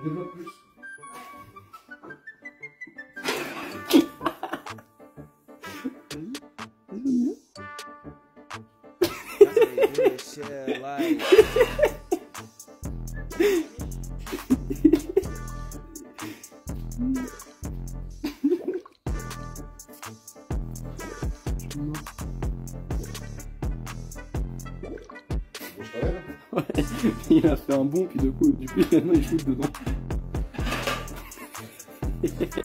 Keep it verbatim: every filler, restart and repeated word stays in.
Développe plus. Ouais, il a fait un bond, puis du coup, du coup, maintenant il shoot dedans.